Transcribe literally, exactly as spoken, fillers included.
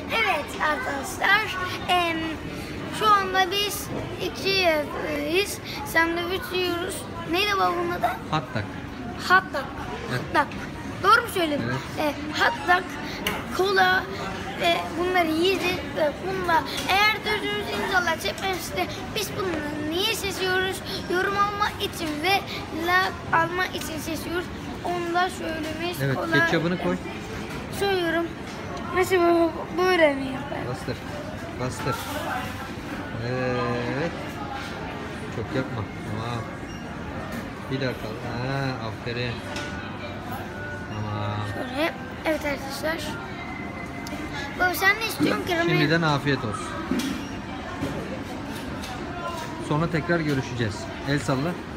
Evet arkadaşlar, em, şu anda biz iki yerdeyiz. Sandviç yiyoruz. Neydi babamın adı? Hot dog. Hot dog. Evet. Hot dog. Doğru mu söyledim? Evet. E, hot dog, kola ve bunları yiyeceğiz. Ve bununla eğer sözümüzü imzalar çekmezse biz bunları niye seçiyoruz? Yorum alma için ve like alma için seçiyoruz. Onu da söylememiz Evet, kolay. ketçabını koy. Söylüyorum. Nasıl böyle, böyle mi yapayım? Bastır. Bastır. Evet. Çok yapma. Tamam. Bir dakika. Ha, aferin. Tamam. Şöyle. Evet arkadaşlar. Baba sen ne istiyorsun ki? Şimdiden afiyet olsun. Sonra tekrar görüşeceğiz. El salla.